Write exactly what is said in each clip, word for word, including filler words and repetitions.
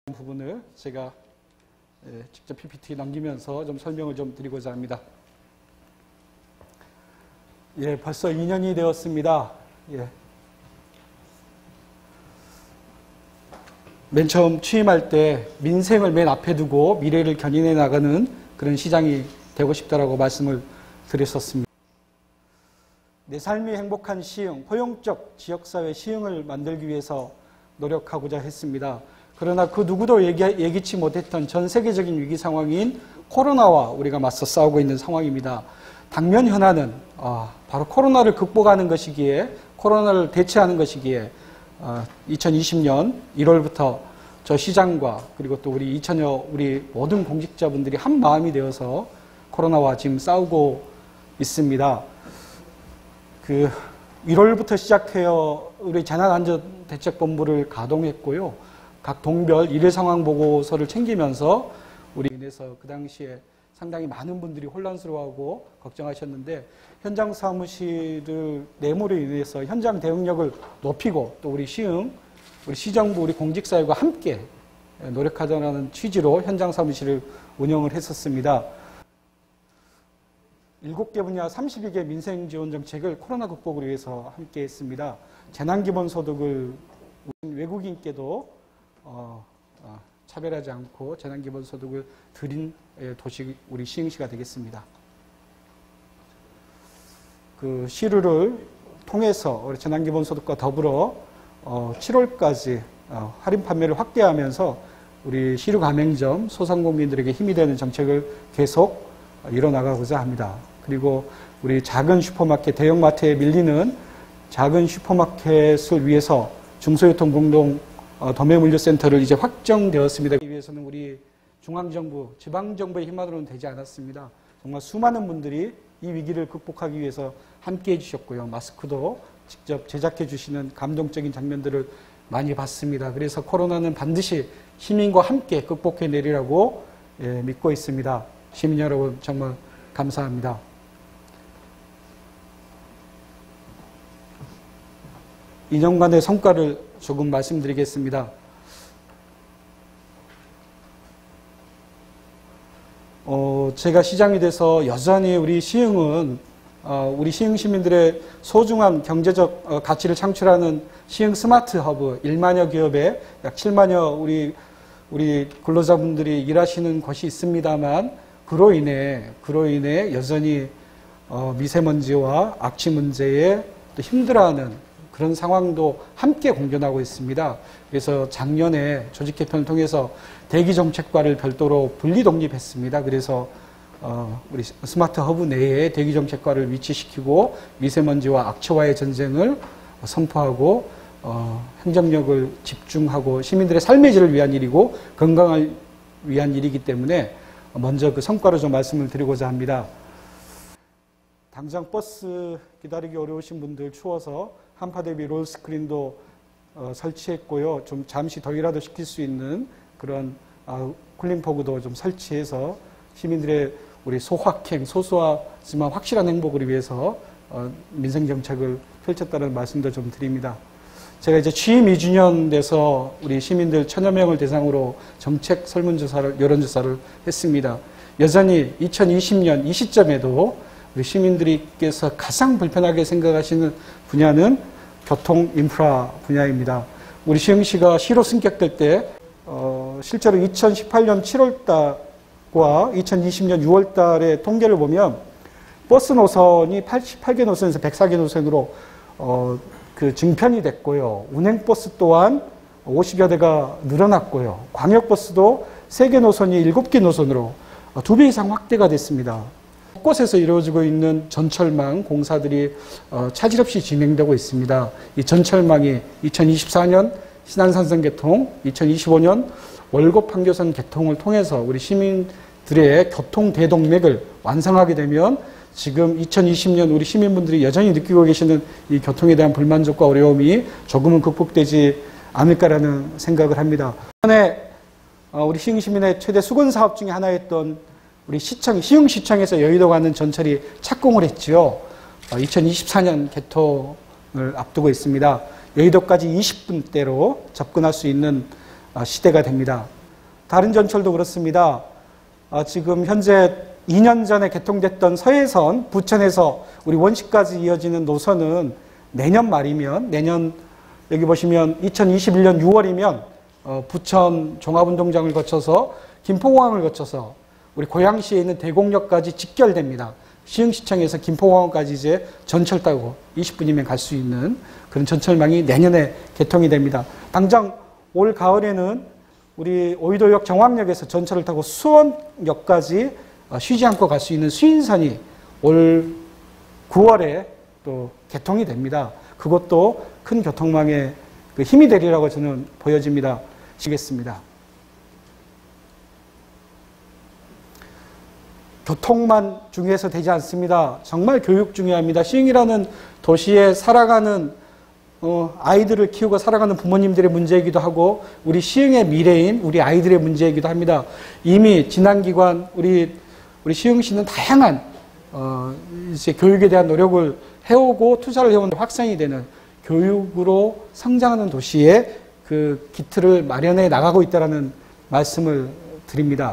부분을 제가 직접 피피티 남기면서 좀 설명을 좀 드리고자 합니다. 예, 벌써 이 년이 되었습니다. 예. 맨 처음 취임할 때 민생을 맨 앞에 두고 미래를 견인해 나가는 그런 시장이 되고 싶다라고 말씀을 드렸었습니다. 내 삶이 행복한 시흥, 포용적 지역사회 시흥을 만들기 위해서 노력하고자 했습니다. 그러나 그 누구도 예기, 예기치 못했던 전 세계적인 위기 상황인 코로나와 우리가 맞서 싸우고 있는 상황입니다. 당면 현안은 어, 바로 코로나를 극복하는 것이기에, 코로나를 대체하는 것이기에 어, 이천이십 년 일월부터 저 시장과 그리고 또 우리 이천여 우리 모든 공직자분들이 한 마음이 되어서 코로나와 지금 싸우고 있습니다. 그 일월부터 시작하여 우리 재난안전대책본부를 가동했고요. 각 동별 일일 상황 보고서를 챙기면서 우리 인해서 그 당시에 상당히 많은 분들이 혼란스러워하고 걱정하셨는데, 현장 사무실을 내모로 인해서 현장 대응력을 높이고 또 우리 시흥, 우리 시정부, 우리 공직사회가 함께 노력하자는 취지로 현장 사무실을 운영을 했었습니다. 일곱 개 분야 삼십이 개 민생지원 정책을 코로나 극복을 위해서 함께 했습니다. 재난기본소득을 외국인께도 어, 어, 차별하지 않고 재난기본소득을 드린 도시 우리 시흥시가 되겠습니다. 그 시루를 통해서 우리 재난기본소득과 더불어 어, 칠월까지 어, 할인 판매를 확대하면서 우리 시루 가맹점 소상공인들에게 힘이 되는 정책을 계속 이뤄나가고자 합니다. 그리고 우리 작은 슈퍼마켓, 대형마트에 밀리는 작은 슈퍼마켓을 위해서 중소유통 공동 어, 도매물류센터를 이제 확정되었습니다. 이 위해서는 우리 중앙정부, 지방정부의 힘만으로는 되지 않았습니다. 정말 수많은 분들이 이 위기를 극복하기 위해서 함께 해주셨고요. 마스크도 직접 제작해 주시는 감동적인 장면들을 많이 봤습니다. 그래서 코로나는 반드시 시민과 함께 극복해 내리라고 예, 믿고 있습니다. 시민 여러분 정말 감사합니다. 이 년간의 성과를 조금 말씀드리겠습니다. 어, 제가 시장이 돼서 여전히 우리 시흥은 어, 우리 시흥 시민들의 소중한 경제적 어, 가치를 창출하는 시흥 스마트 허브 일만여 기업에 약 칠만여 우리 우리 근로자분들이 일하시는 곳이 있습니다만, 그로 인해 그로 인해 여전히 어, 미세먼지와 악취 문제에 또 힘들어하는 그런 상황도 함께 공존하고 있습니다. 그래서 작년에 조직 개편을 통해서 대기 정책과를 별도로 분리 독립했습니다. 그래서 어, 우리 스마트 허브 내에 대기 정책과를 위치시키고 미세먼지와 악취와의 전쟁을 선포하고 어, 행정력을 집중하고 시민들의 삶의 질을 위한 일이고 건강을 위한 일이기 때문에 먼저 그 성과를 좀 말씀을 드리고자 합니다. 당장 버스 기다리기 어려우신 분들, 추워서 한파 대비 롤 스크린도 어, 설치했고요. 좀 잠시 더위라도 식힐 수 있는 그런 아, 쿨링포구도 좀 설치해서 시민들의 우리 소확행, 소소하지만 확실한 행복을 위해서 어, 민생정책을 펼쳤다는 말씀도 좀 드립니다. 제가 이제 취임 이 주년 돼서 우리 시민들 천여 명을 대상으로 정책 설문조사를, 여론조사를 했습니다. 여전히 이천이십 년 이 시점에도 우리 시민들께서 가장 불편하게 생각하시는 분야는 교통 인프라 분야입니다. 우리 시흥시가 시로 승격될 때 어, 실제로 이천십팔 년 칠월 달과 이천이십 년 유월 달의 통계를 보면 버스 노선이 팔십팔 개 노선에서 백사 개 노선으로 어, 그 증편이 됐고요. 운행버스 또한 오십여 대가 늘어났고요. 광역버스도 세 개 노선이 일곱 개 노선으로 두 배 이상 확대가 됐습니다. 곳곳에서 이루어지고 있는 전철망 공사들이 차질 없이 진행되고 있습니다. 이 전철망이 이천이십사 년 신안산선 개통, 이천이십오 년 월곡 판교선 개통을 통해서 우리 시민들의 교통 대동맥을 완성하게 되면 지금 이천이십 년 우리 시민분들이 여전히 느끼고 계시는 이 교통에 대한 불만족과 어려움이 조금은 극복되지 않을까라는 생각을 합니다. 이번에 우리 시흥 시민의 최대 수건 사업 중에 하나였던 우리 시청, 시흥시청에서 여의도 가는 전철이 착공을 했지요. 이천이십사 년 개통을 앞두고 있습니다. 여의도까지 이십 분대로 접근할 수 있는 시대가 됩니다. 다른 전철도 그렇습니다. 아, 지금 현재 이 년 전에 개통됐던 서해선 부천에서 우리 원시까지 이어지는 노선은 내년 말이면 내년 여기 보시면 이천이십일 년 유월이면 어, 부천 종합운동장을 거쳐서 김포공항을 거쳐서 우리 고양시에 있는 대곡역까지 직결됩니다. 시흥시청에서 김포공항까지 이제 전철 타고 이십 분이면 갈 수 있는 그런 전철망이 내년에 개통이 됩니다. 당장 올 가을에는 우리 오이도역 정왕역에서 전철을 타고 수원역까지 쉬지 않고 갈 수 있는 수인선이 올 구월에 또 개통이 됩니다. 그것도 큰 교통망의 그 힘이 되리라고 저는 보여집니다. 시겠습니다. 교통만 중요해서 되지 않습니다. 정말 교육 중요합니다. 시흥이라는 도시에 살아가는 어, 아이들을 키우고 살아가는 부모님들의 문제이기도 하고 우리 시흥의 미래인 우리 아이들의 문제이기도 합니다. 이미 지난 기간 우리 우리 시흥시는 다양한 어, 이제 교육에 대한 노력을 해오고 투자를 해온 확산이 되는 교육으로 성장하는 도시에 그 기틀을 마련해 나가고 있다는 말씀을 드립니다.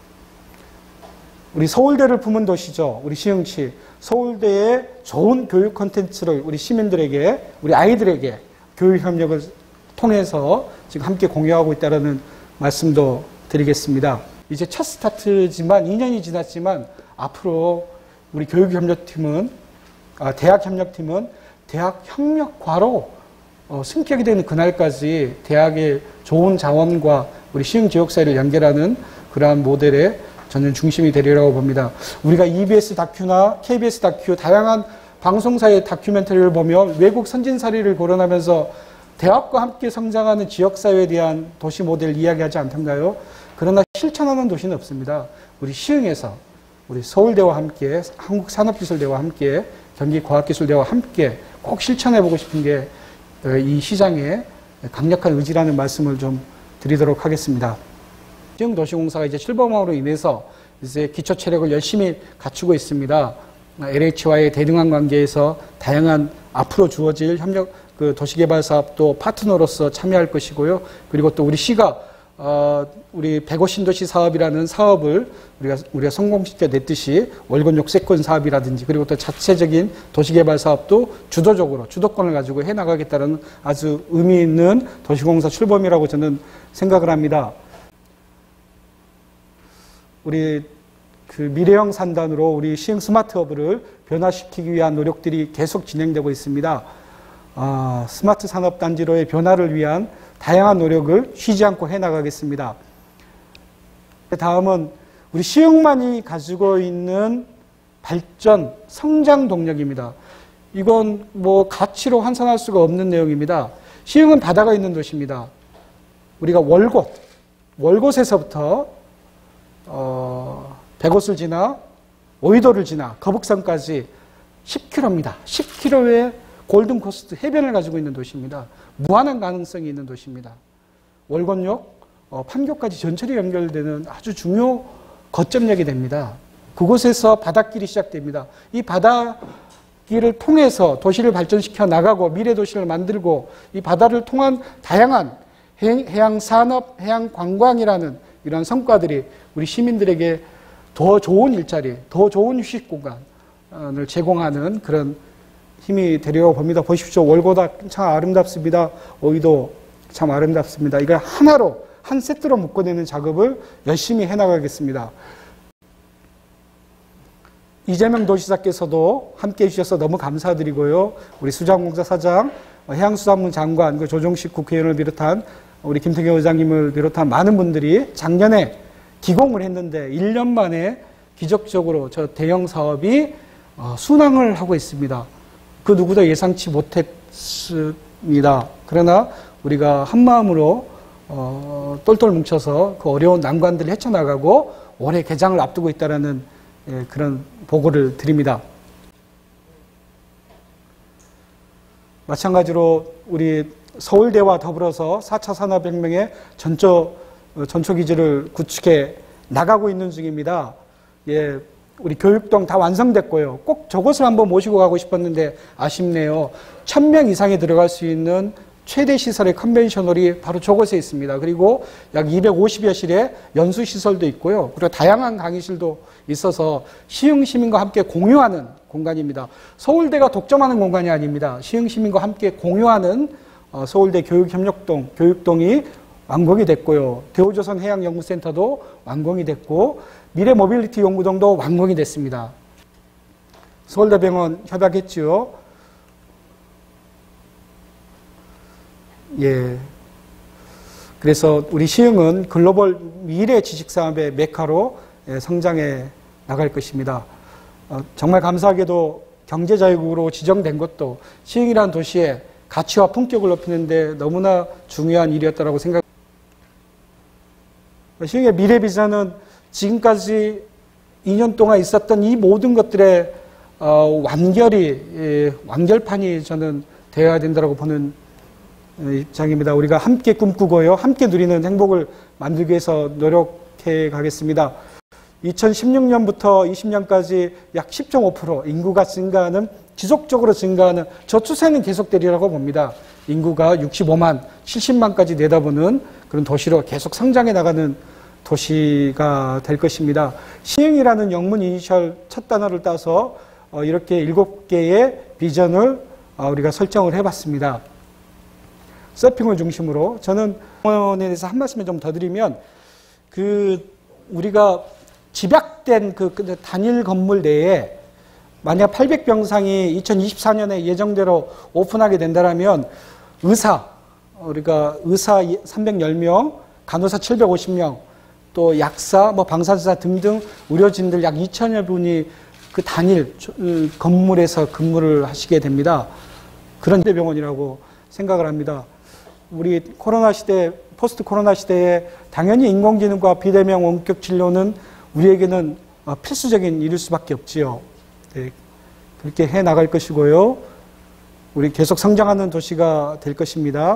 우리 서울대를 품은 도시죠. 우리 시흥시. 서울대의 좋은 교육 콘텐츠를 우리 시민들에게, 우리 아이들에게 교육 협력을 통해서 지금 함께 공유하고 있다는 말씀도 드리겠습니다. 이제 첫 스타트지만 이 년이 지났지만 앞으로 우리 교육협력팀은, 아, 대학협력팀은 대학협력과로 어, 승격이 되는 그날까지 대학의 좋은 자원과 우리 시흥 지역사회를 연결하는 그러한 모델에 저는 중심이 되리라고 봅니다. 우리가 이비에스 다큐나 케이비에스 다큐, 다양한 방송사의 다큐멘터리를 보며 외국 선진사례를 거론하면서 대학과 함께 성장하는 지역사회에 대한 도시 모델을 이야기하지 않던가요? 그러나 실천하는 도시는 없습니다. 우리 시흥에서 우리 서울대와 함께, 한국산업기술대와 함께, 경기과학기술대와 함께 꼭 실천해보고 싶은 게 이 시장의 강력한 의지라는 말씀을 좀 드리도록 하겠습니다. 시흥도시공사가 이제 출범함으로 인해서 이제 기초 체력을 열심히 갖추고 있습니다. 엘에이치와의 대등한 관계에서 다양한 앞으로 주어질 협력, 그 도시개발 사업도 파트너로서 참여할 것이고요. 그리고 또 우리 시가 어, 우리 백오 신도시 사업이라는 사업을 우리가, 우리가 성공시켜 냈듯이 월권 역세권 사업이라든지 그리고 또 자체적인 도시개발 사업도 주도적으로 주도권을 가지고 해나가겠다는 아주 의미 있는 도시공사 출범이라고 저는 생각을 합니다. 우리 그 미래형 산단으로 우리 시흥 스마트허브를 변화시키기 위한 노력들이 계속 진행되고 있습니다. 아, 스마트 산업단지로의 변화를 위한 다양한 노력을 쉬지 않고 해나가겠습니다. 다음은 우리 시흥만이 가지고 있는 발전, 성장 동력입니다. 이건 뭐 가치로 환산할 수가 없는 내용입니다. 시흥은 바다가 있는 도시입니다. 우리가 월곶, 월곶에서부터 어, 백옷을 지나 오이도를 지나 거북선까지 십 킬로미터입니다. 십 킬로미터의 골든코스트 해변을 가지고 있는 도시입니다. 무한한 가능성이 있는 도시입니다. 월곶역, 어, 판교까지 전철이 연결되는 아주 중요 거점역이 됩니다. 그곳에서 바닷길이 시작됩니다. 이 바닷길을 통해서 도시를 발전시켜 나가고 미래 도시를 만들고 이 바다를 통한 다양한 해양 산업, 해양 관광이라는 이런 성과들이 우리 시민들에게 더 좋은 일자리, 더 좋은 휴식 공간을 제공하는 그런 힘이 되리라고 봅니다. 보십시오. 월곶 참 아름답습니다. 오이도 참 아름답습니다. 이걸 하나로, 한 세트로 묶어내는 작업을 열심히 해나가겠습니다. 이재명 도시사께서도 함께 해주셔서 너무 감사드리고요. 우리 수자원공사 사장, 해양수산부 장관, 그 조정식 국회의원을 비롯한 우리 김태경 의장님을 비롯한 많은 분들이 작년에 기공을 했는데 일 년 만에 기적적으로 저 대형 사업이 순항을 하고 있습니다. 그 누구도 예상치 못했습니다. 그러나 우리가 한마음으로 어, 똘똘 뭉쳐서 그 어려운 난관들을 헤쳐나가고 올해 개장을 앞두고 있다는 예, 그런 보고를 드립니다. 마찬가지로 우리 서울대와 더불어서 사 차 산업혁명의 전초, 전초기지를 구축해 나가고 있는 중입니다. 예, 우리 교육동 다 완성됐고요. 꼭 저곳을 한번 모시고 가고 싶었는데 아쉽네요. 천 명 이상이 들어갈 수 있는 최대 시설의 컨벤셔널이 바로 저곳에 있습니다. 그리고 약 이백오십여 실의 연수시설도 있고요. 그리고 다양한 강의실도 있어서 시흥시민과 함께 공유하는 공간입니다. 서울대가 독점하는 공간이 아닙니다. 시흥시민과 함께 공유하는 서울대 교육협력동, 교육동이 완공이 됐고요. 대우조선해양연구센터도 완공이 됐고 미래 모빌리티 연구동도 완공이 됐습니다. 서울대병원 협약했죠. 예. 그래서 우리 시흥은 글로벌 미래 지식산업의 메카로 성장해 나갈 것입니다. 어, 정말 감사하게도 경제자유국으로 지정된 것도 시흥이라는 도시의 가치와 품격을 높이는데 너무나 중요한 일이었다고 생각합니다. 시흥의 미래 비전은 지금까지 이 년 동안 있었던 이 모든 것들의 어, 완결이, 예, 완결판이 저는 되어야 된다고 보는 입장입니다. 우리가 함께 꿈꾸고요. 함께 누리는 행복을 만들기 위해서 노력해 가겠습니다. 이천십육 년부터 이십 년까지 약 십 점 오 퍼센트 인구가 증가하는, 지속적으로 증가하는 저 추세는 계속되리라고 봅니다. 인구가 육십오만, 칠십만까지 내다보는 그런 도시로 계속 성장해 나가는 도시가 될 것입니다. 시흥이라는 영문 이니셜 첫 단어를 따서 이렇게 일곱 개의 비전을 우리가 설정을 해봤습니다. 서핑을 중심으로 저는 병원에 대해서 한 말씀을 좀 더 드리면 그 우리가 집약된 그 단일 건물 내에 만약 팔백 병상이 이천이십사 년에 예정대로 오픈하게 된다면 의사 우리가 의사 삼백십 명, 간호사 칠백오십 명, 또 약사, 뭐 방사사 등등 의료진들 약 이천여 분이 그 단일 건물에서 근무를 하시게 됩니다. 그런 병원이라고 생각을 합니다. 우리 코로나 시대, 포스트 코로나 시대에 당연히 인공지능과 비대면 원격 진료는 우리에게는 필수적인 일일 수밖에 없지요. 네, 그렇게 해 나갈 것이고요. 우리 계속 성장하는 도시가 될 것입니다.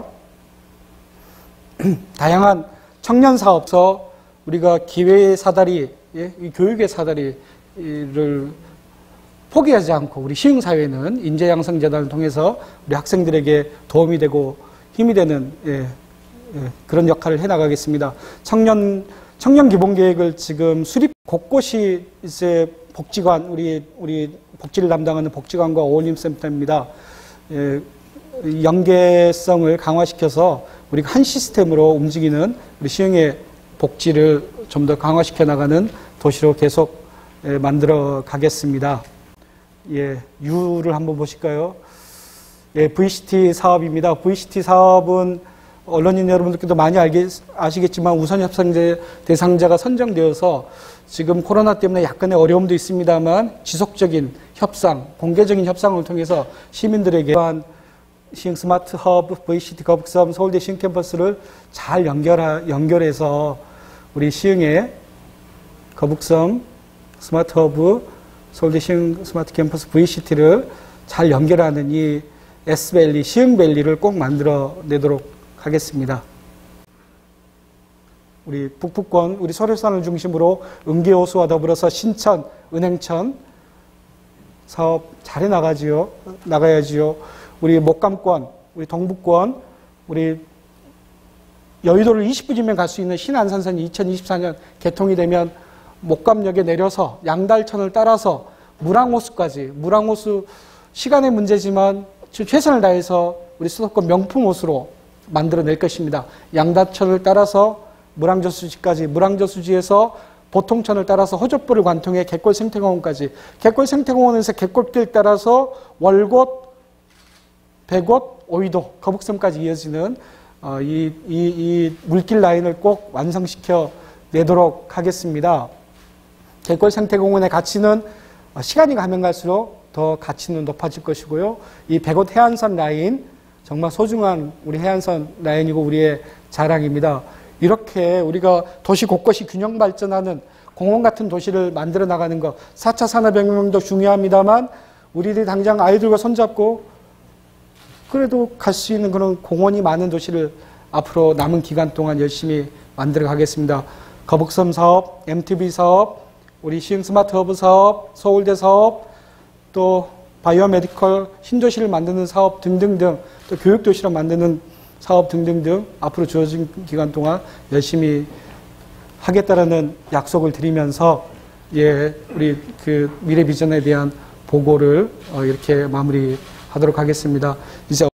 다양한 청년 사업서 우리가 기회의 사다리, 예, 교육의 사다리를 포기하지 않고 우리 시흥사회는 인재양성재단을 통해서 우리 학생들에게 도움이 되고 힘이 되는 예, 예, 그런 역할을 해나가겠습니다. 청년 청년 기본계획을 지금 수립 곳곳이 이제 복지관 우리 우리 복지를 담당하는 복지관과 어울림센터입니다. 예, 연계성을 강화시켜서 우리가 한 시스템으로 움직이는 우리 시흥의 복지를 좀 더 강화시켜 나가는 도시로 계속 예, 만들어 가겠습니다. 예, U를 한번 보실까요? 예, 브이씨티 사업입니다. 브이씨티 사업은 언론인 여러분들께도 많이 알겠, 아시겠지만 우선 협상 대상자가 선정되어서 지금 코로나 때문에 약간의 어려움도 있습니다만 지속적인 협상, 공개적인 협상을 통해서 시민들에게 시흥 스마트 허브, 브이씨티 거북섬, 서울대 시흥 캠퍼스를 잘 연결하, 연결해서 우리 시흥의 거북섬 스마트 허브, 서울대 시흥 스마트 캠퍼스 브이씨티를 잘 연결하는 이 S밸리, 시흥밸리를 꼭 만들어내도록 하겠습니다. 우리 북부권, 우리 설해산을 중심으로 은계호수와 더불어서 신천, 은행천 사업 잘해 나가지요. 나가야지요. 우리 목감권, 우리 동북권, 우리 여의도를 이십 분이면 갈 수 있는 신안산선이 이천이십사 년 개통이 되면 목감역에 내려서 양달천을 따라서 무랑호수까지, 무랑호수 시간의 문제지만 최선을 다해서 우리 수도권 명품 호수로 만들어낼 것입니다. 양달천을 따라서 무랑저수지까지, 무랑저수지에서 보통천을 따라서 호접부를 관통해 갯골 생태공원까지, 갯골 생태공원에서 갯골길 따라서 월곶, 백곶, 오이도, 거북섬까지 이어지는 어, 이, 이, 이 물길 라인을 꼭 완성시켜 내도록 하겠습니다. 갯골 생태공원의 가치는 시간이 가면 갈수록 더 가치는 높아질 것이고요. 이 백곶 해안선 라인, 정말 소중한 우리 해안선 라인이고 우리의 자랑입니다. 이렇게 우리가 도시 곳곳이 균형 발전하는 공원 같은 도시를 만들어 나가는 것, 사 차 산업혁명도 중요합니다만 우리들이 당장 아이들과 손잡고 그래도 갈 수 있는 그런 공원이 많은 도시를 앞으로 남은 기간 동안 열심히 만들어 가겠습니다. 거북섬 사업, 엠티비 사업, 우리 시흥 스마트 허브 사업, 서울대 사업, 또 바이오메디컬 신도시를 만드는 사업 등등등 또 교육도시를 만드는 사업 등등등 앞으로 주어진 기간 동안 열심히 하겠다라는 약속을 드리면서 예, 우리 그 미래 비전에 대한 보고를 어, 이렇게 마무리하도록 하겠습니다. 이제